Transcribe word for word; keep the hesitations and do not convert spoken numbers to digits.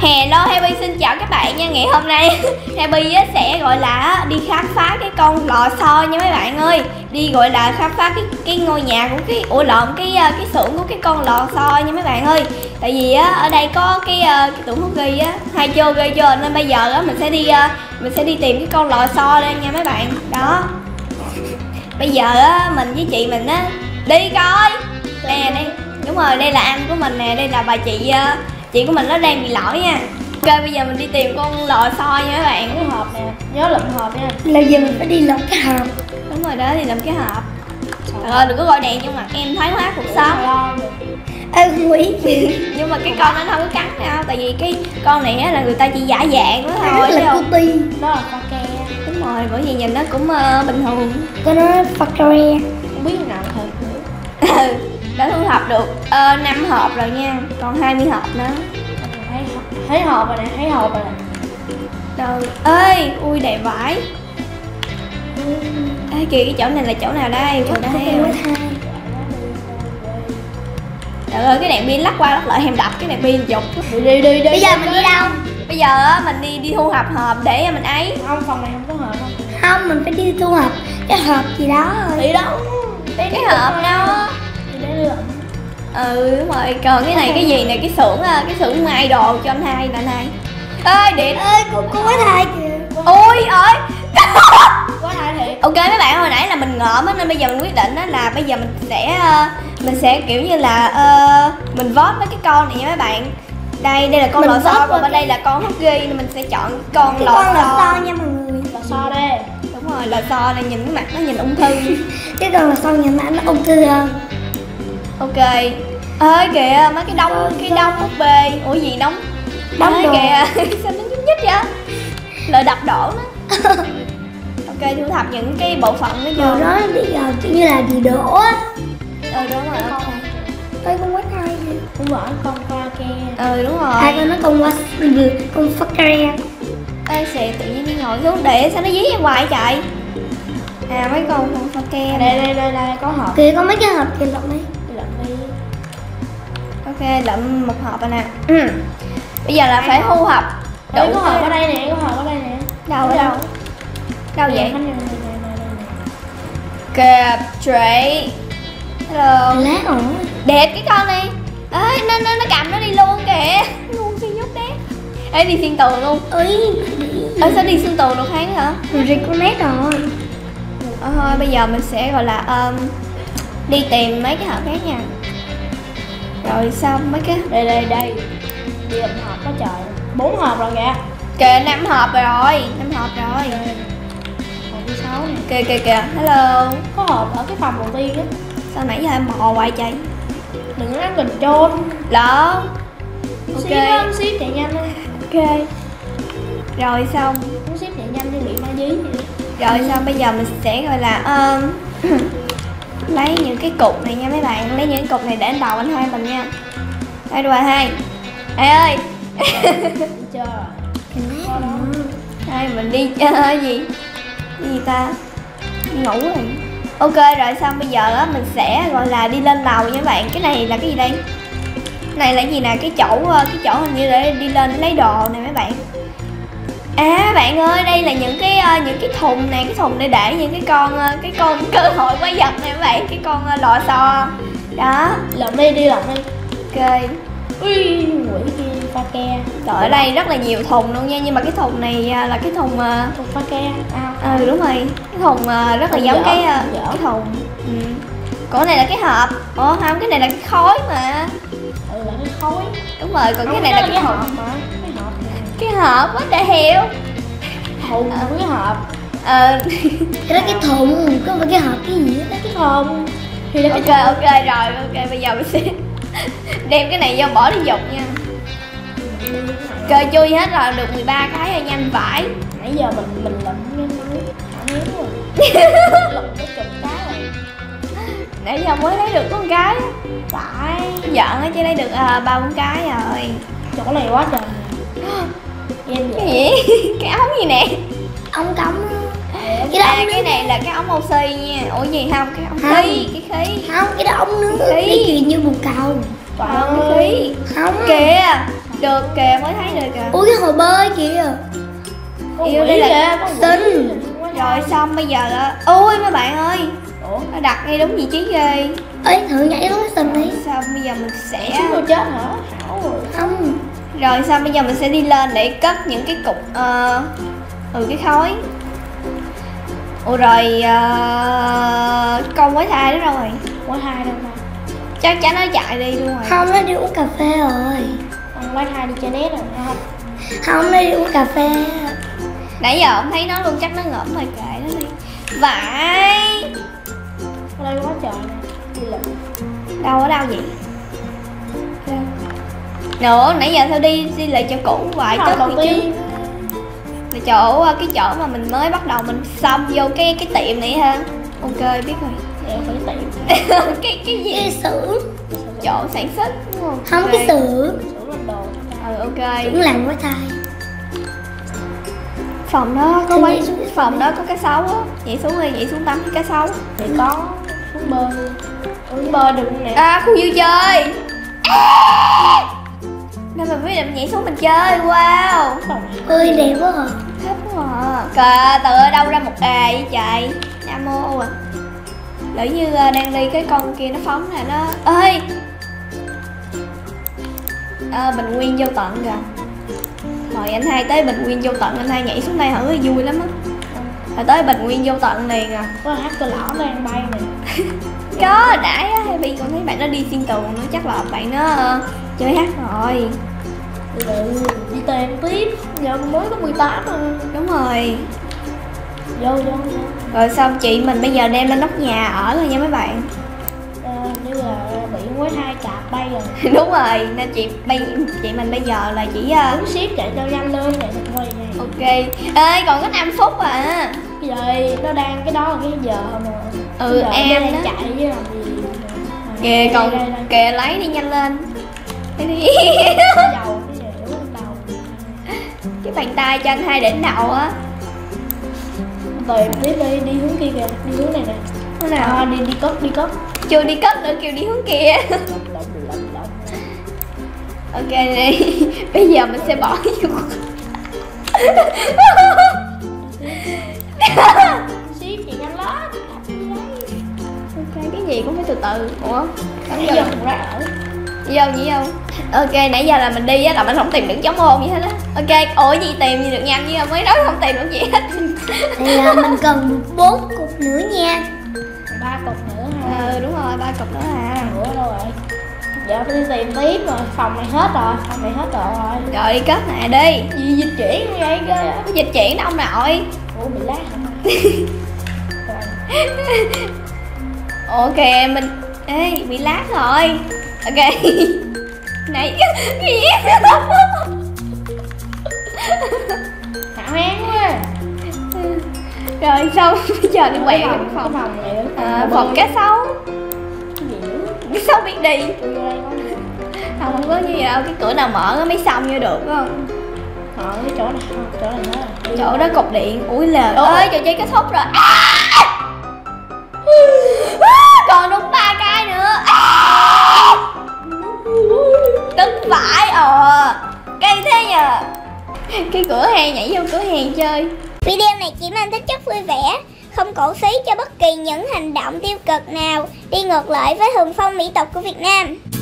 Hello, Happy xin chào các bạn nha. Ngày hôm nay Happy sẽ gọi là đi khám phá cái con lò xo nha mấy bạn ơi. Đi gọi là khám phá cái cái ngôi nhà của cái ủa lộn cái cái xưởng của cái con lò xo nha mấy bạn ơi. Tại vì á ở đây có cái cái tủ thuốc ghi á hay chưa ghê chưa, nên bây giờ á mình sẽ đi mình sẽ đi tìm cái con lò xo đây nha mấy bạn. Đó. Bây giờ á mình với chị mình á đi coi. Nè đây. Đúng rồi, đây là anh của mình nè, đây là bà chị chị của mình nó đang bị lỗi nha. Ok, bây giờ mình đi tìm con lò xo nha các bạn. Cái hộp nè, nhớ lụm hộp nha. Là giờ mình phải đi lụm cái hộp. Đúng rồi đó, đi lụm cái hộp. Trời ơi, đừng có gọi đèn trong mặt em thoái hóa cuộc sống. Ê, không ý gì. Nhưng mà cái con nó không có cắn đâu. Tại vì cái con này á là người ta chỉ giả dạng đó thôi. Đó là Puppy. Đó là pha ke. Đúng rồi, bởi vì nhìn nó cũng uh, bình thường. Cái nó Fakare. Không biết nào thật nữa. Ừ, đã thu thập được uh, năm hộp rồi nha. Còn hai mươi hộp nữa. Thấy, thấy hộp rồi nè, thấy hộp rồi nè. Đâu, ơi, ui đẹp vãi. Ê kìa, cái chỗ này là chỗ nào đây? Chỗ đây. Trời ơi, cái đèn pin lắc qua lắc lại em đập cái đèn pin dục. Đi đi đi đi. Bây giờ mình đi đâu? Bây giờ á mình đi đi thu thập hộp để mình ấy. Không, phòng này không có hộp không? Không, mình phải đi thu hộp cái hộp gì đó rồi. Đi đâu? Cái, cái hộp đó. Đi để lượm. Ừ đúng rồi, còn cái này cái gì nè, cái xưởng cái xưởng may đồ cho anh hai là anh hai. Ơi điện. Ơi cô cô quá thai kìa. Ôi ơi. Quá thai thiệt. Ok mấy bạn, hồi nãy là mình ngợm á nên bây giờ mình quyết định đó là bây giờ mình sẽ mình sẽ kiểu như là uh, mình vote với cái con này nha mấy bạn. Đây đây là con lò xo, còn bên đây là con hút ghi nên mình sẽ chọn con lò xo. Con lò xo nha mọi người. Lò xo đây. Đúng rồi, lò xo này nhìn cái mặt nó nhìn ung thư. Cái con lò xo nhìn mặt nó ung thư hơn. Ok. Ơi kìa mấy cái đông cái đông búp bê. Ủa gì đóng Đóng đồ kìa. Sao nó nhúc nhích vậy? Lời đập đổ nó. Ok, thu thập những cái bộ phận nói Đồ chung. đó bây giờ kiểu như là bị đổ á. Ừ đúng rồi. Ơi con quá thai kìa. Cũng bỏ con pha ke. Ừ đúng rồi. Hai con nó con quá con Fakare. Ê xè tự nhiên đi ngồi xuống để sao nó dí em hoài chạy. À mấy con con pha ke. Đây đây đây đây có hộp. Kìa có mấy cái hộp kìa lộn đi. Lượm đi. Ok, lượm một hộp rồi nè. Ừ. Bây giờ là phải thu thập đủ. Có hộp ở đây nè, có hộp ở đây nè. Đâu ở đâu? Đâu vậy? Này, này, này, này, này. Kẹp tray. Hello. Lá ổ. Đẹp cái con này. Ê nó nó nó cầm nó đi luôn kìa. Luôn xuyên nhúc đét. Ê đi xuyên tường luôn. Ơi. Ê sao đi xuyên tường được kháng hả? Mình reconnect rồi. Ờ, thôi bây giờ mình sẽ gọi là um, đi tìm mấy cái hộp khác nha. Rồi xong mấy cái Đây đây đây. Đi lượm hộp đó trời. Bốn hộp rồi kìa. kìa năm hộp rồi, năm hộp rồi. Hộp thứ sáu nè. Kìa kìa kìa, hello. Có hộp ở cái phòng đầu tiên á. Sao nãy giờ em mò hoài chạy? Đừng có ăn gần trôn. Lỡ. Ship Ok. á, ship chạy nhanh lên. Ok. Rồi xong. Muốn ship chạy nhanh nhưng bị ma dí vậy. Rồi xong bây giờ mình sẽ gọi là um, lấy những cái cục này nha mấy bạn, lấy những cái cục này để lên đầu anh hai mình nha. Đây rồi hai. Ê ơi. Chưa. Có đó. Đây mình đi chơi gì? Cái gì ta? Đi ngủ rồi. Ok rồi xong bây giờ á mình sẽ gọi là đi lên lầu nha các bạn. Cái này là cái gì đây? Cái này là cái gì nè? Cái chỗ cái chỗ hình như để đi lên lấy đồ nè mấy bạn. À bạn ơi, đây là những cái uh, những cái thùng này, cái thùng để để những cái con uh, cái con cơ hội quái vật này các bạn, cái con uh, lò xo. Đó, Lượm đi, đi lượm đi. ok. Ui, quỷ kia pha ke. Rồi ở đây rất là nhiều thùng luôn nha, nhưng mà cái thùng này uh, là cái thùng uh, Thùng pha ke. à, ừ đúng rồi, cái thùng uh, rất là Thùng giống dở, cái uh, thùng dở. cái thùng. Ừ. Còn cái này là cái hộp. Ủa không, cái này là cái khối mà. Ừ là cái khối. Đúng rồi, còn Không, cái này là cái hộp thùng. mà. Cái hộp này. Cái hộp quá trời hiệu. Thùng với cái hộp. Ờ. Cái đó cái thùng, có phải cái hộp cái gì á. Cái thùng. Thì là cái Ok ok rồi, ok bây giờ mình sẽ đem cái này vô bỏ đi dục nha. Chơi chui hết rồi, được mười ba cái rồi, nhanh vãi. nãy giờ mình mình lụm cái núi thả néo rồi. Lụm cái chục cái rồi. Nãy giờ mới lấy được có một cái. Phải. Giận á, chỉ lấy được uh, ba bốn cái rồi. Chỗ này quá trời. Em Cái gì? Cái ống gì nè? Ống cống á. Cái đó à, cái này là cái ống oxy nha. Ủa gì không? Cái ống Không. khí, cái khí. Không, cái đó ống nước. Khí. Cái chuyện như bồ câu. Còn khí. Không. Kìa. Được kìa, mới thấy được kìa. Ui cái hồ bơi kìa. Yêu đây là Xinh. Rồi xong bây giờ là ui mấy bạn ơi, Ủa? nó đặt ngay đúng vị trí ghê. Ê thử nhảy xuống cái sình đi. Xong bây giờ mình sẽ Chúng tôi chết hả? Hảo rồi. Không. rồi xong bây giờ mình sẽ đi lên để cất những cái cục ờ ừ cái khói. Ủa rồi uh, con quái thai đó đâu rồi? Quái thai đâu mà. Chắc chắn nó chạy đi luôn rồi. Không, nó đi uống cà phê rồi. Con quái thai đi chơi nét rồi không? Không, nó đi uống cà phê. Nãy giờ không thấy nó luôn, chắc nó ngợm rồi, kệ nó đi. Vãi. Ở đây quá trời nè. Đi lượm. Đâu ở đâu vậy? Nữa, nãy giờ thôi đi đi lại chỗ cũ vài Không, tức đầu thì chứ. tiên. Là chỗ cái chỗ mà mình mới bắt đầu mình xông vô cái cái tiệm này ha. Ok biết rồi. Để phải tiệm. cái cái gì? Cái xưởng. Chỗ sản xuất đúng không? Không, Ok. cái xưởng. Sửa làm đồ. Ừ ok. Xưởng làm quái thai. Phòng đó có Thử quay nhảy xuống cái phòng đó có cá sấu á. Nhảy xuống đi, nhảy xuống tắm với cá sấu. Thì có xuống bơi. Xuống bơi đừng nè. À khu vui chơi. À! Nên mình quyết định nhảy xuống mình chơi. Wow. Ơi đẹp quá à. Thích quá à. Cờ từ ở đâu ra một ề vậy trời. Nam mô à. Lỡ như đang đi cái con kia nó phóng này nó. Ơi. À, bình nguyên vô tận kìa. Mời anh hai tới bình nguyên vô tận, anh hai nhảy xuống đây hẳn vui lắm á. Rồi tới bình nguyên vô tận liền à. Có hát cơ lõ đang bay nè. Có nãy á Happy còn thấy bạn nó đi xuyên tường nữa, chắc là bạn nó uh, chơi hát rồi. Ừ, đi tìm tiếp. Giờ mới có mười tám mà. Đúng rồi. Vô vô vô. Rồi xong chị mình bây giờ đem lên nóc nhà ở rồi nha mấy bạn. À, như là bị quái thai cạp bay rồi. Đúng rồi, nên chị bây chị mình bây giờ là chỉ uh, Đứng ship chạy cho nhanh lên chạy được quay này. ok. Ê còn có năm phút à. Cái giờ nó đang cái đó là cái giờ mà. Ừ, Giờ em nó đang đó. chạy với làm gì. Kìa Đây, còn đây, đây. kìa lấy đi nhanh lên. Lấy đi. Cái dầu cái gì đúng không đầu. Cái bàn tay cho anh hai đỉnh đầu á. Tìm tiếp đi, đi hướng kia kìa, đi hướng này nè. Thế nào? À, đi đi cất đi cất. Chưa đi cất nữa kêu đi hướng kia. Lộn, lộn, lộn, lộn. Ok đi. Bây giờ mình sẽ bỏ vô. Ship chị nhanh lắm. Ok cái gì cũng phải từ từ. Ủa? Bây giờ mình ra ở. Đi vô nhỉ vô. Ok nãy giờ là mình đi á là mình không tìm được giống ôn gì hết á. Ok ủa gì tìm gì được nhanh chứ mới nói không tìm được gì hết. Thì là mình cần bốn cục nữa nha. Ba cục nữa ha. Ừ đúng rồi ba cục nữa à. Ủa đâu rồi? Giờ phải đi tìm tiếp rồi, phòng này hết rồi, phòng này hết rồi rồi. Rồi đi cất nè đi. Gì dịch chuyển như vậy cơ vậy? Cái dịch chuyển đó ông nội. Ủa bị lát hả? Ok mình. Ê bị lát rồi. Ok. Này cái gì? Hảo hán quá. Rồi xong bây giờ đi quẹo cái cái phòng, phòng. cái phòng này nữa. À, phòng cá sấu. Cái gì nữa? Cá sấu biết đi. Tôi vô đây quá. Không, không có như vậy đâu, cái cửa nào mở nó mới xong vô được phải không? Ờ cái chỗ này không, chỗ này hết rồi. Chỗ đó cục điện. Ui lờ Ủa? ơi trò chơi kết thúc rồi. À! Còn đúng ba cái nữa. À! Tức vãi ờ. Cây thế nhờ. Cái cửa hàng nhảy vô cửa hàng chơi. Video này chỉ mang tính chất vui vẻ, không cổ suý cho bất kỳ những hành động tiêu cực nào đi ngược lại với thuần phong mỹ tục của Việt Nam.